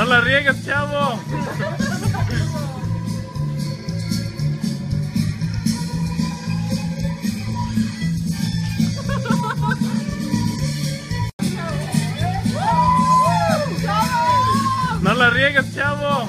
la riegues, chavo. No la riegues, chavo.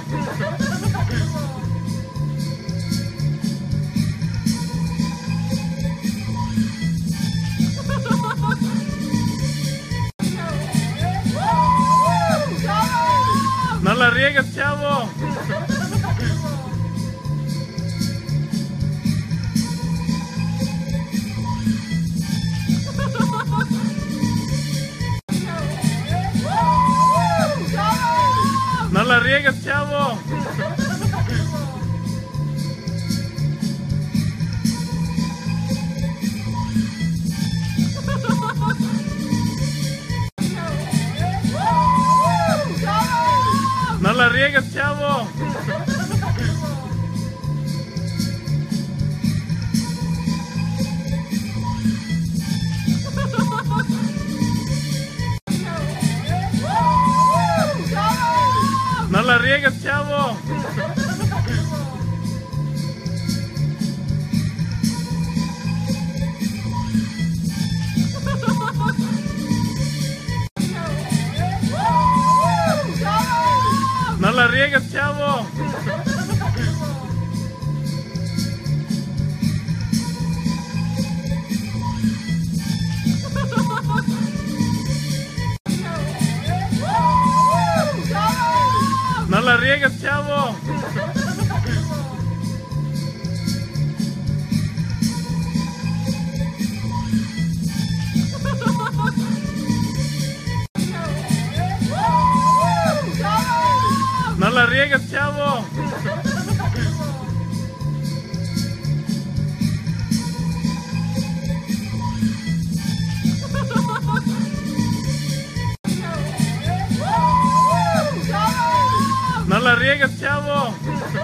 No la riegues, chavo. No la riegues, chavo. No la riegues, chavo. No la riegues, chavo. No la riegues, chavo. No la riegues, chavo. No la riegues, chavo. No la riegues, chavo.